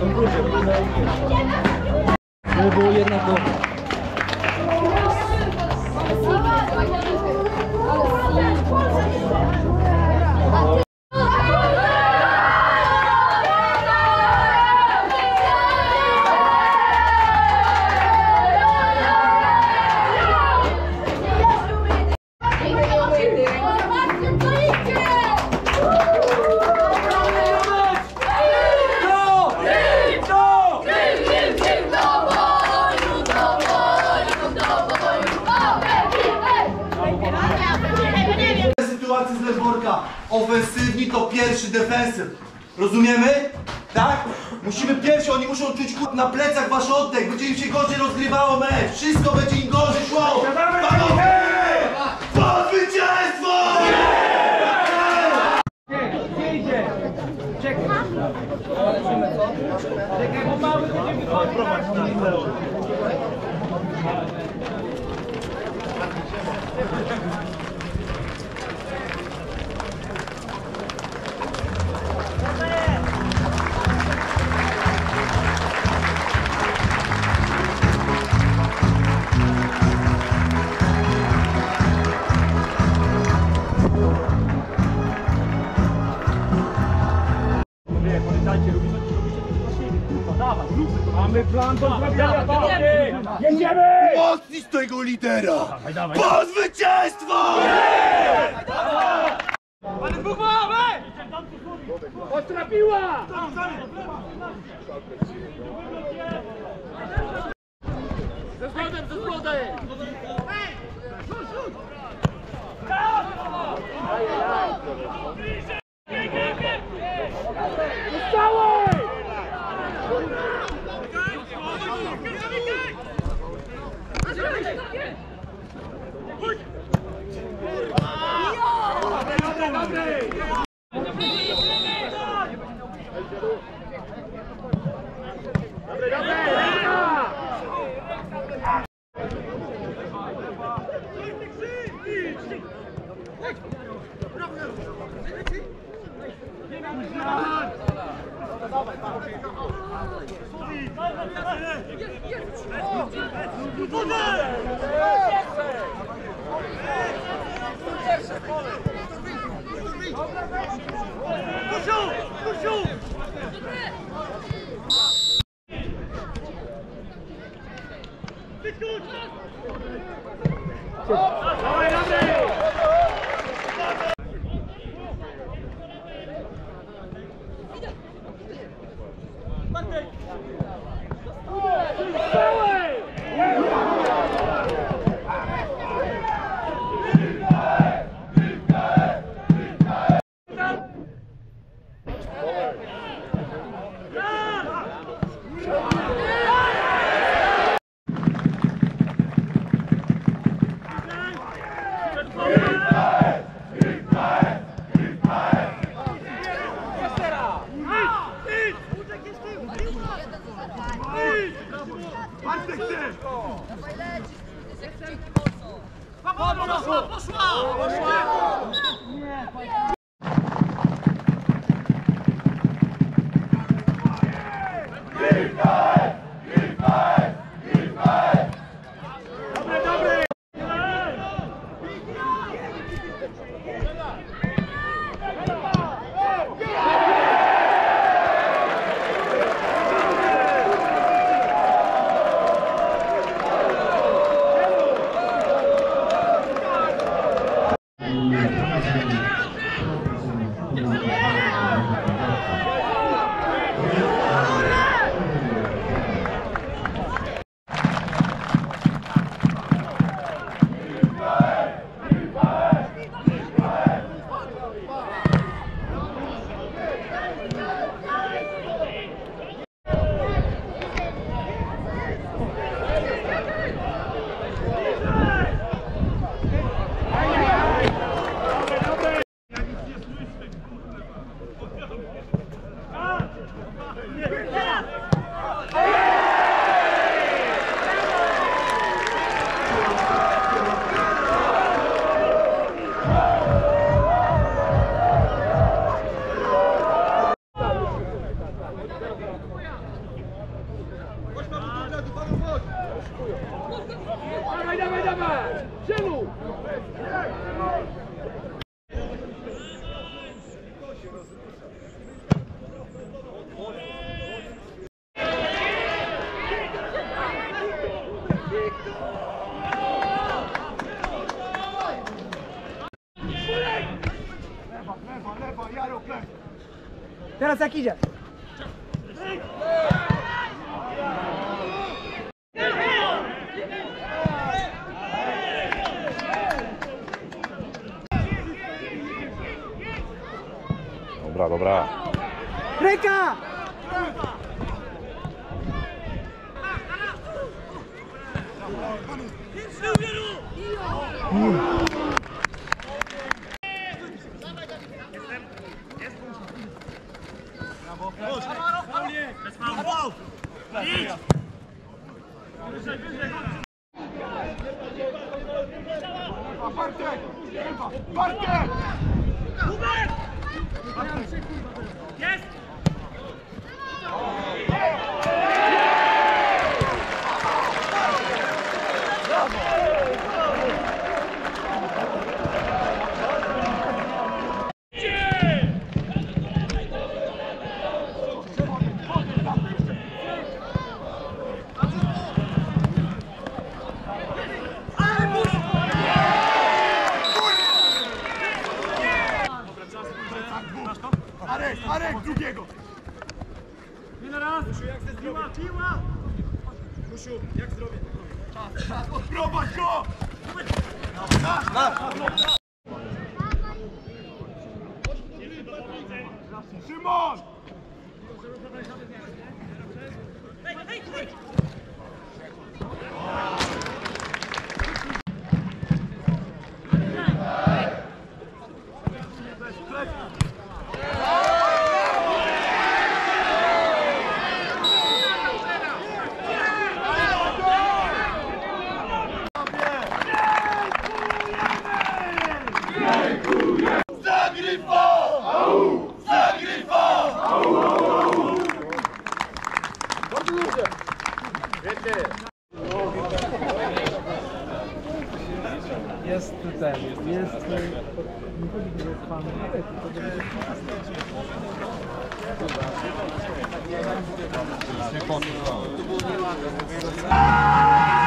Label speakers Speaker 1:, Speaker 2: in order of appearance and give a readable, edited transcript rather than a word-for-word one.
Speaker 1: To było jednak to.
Speaker 2: Ofensywni to pierwszy defensyw. Rozumiemy? Tak? Musimy pierwsi, oni muszą czuć na plecach wasz oddech. Będzie im się gorzej rozgrywało mecz. Wszystko będzie im gorzej szło. Panowie! Po zwycięstwo!
Speaker 3: Gdzie idzie? Czekaj. Czekaj, bo mały będzie wychodzić. Mamy plan do zrobienia. Jedziemy!
Speaker 2: Mocnić tego lidera! Po zwycięstwo!
Speaker 3: Ale dwuchwałe! Potrafiła! Ze zgodem, ze zgodem! dawaj! Przelu!
Speaker 4: Lewa, Jarok, lewa.
Speaker 5: Teraz jak idzie?
Speaker 6: Dobra, dobra.
Speaker 5: Ręka!
Speaker 4: Bartek! Bartek!
Speaker 3: Jest!
Speaker 4: Arek, drugiego!
Speaker 3: Nie na raz! Jak ze zdrowie? Piła! Musiu, jak zdrowie?
Speaker 4: Odprowadź go! Szymon!
Speaker 5: Jest ten, jest...
Speaker 6: Nie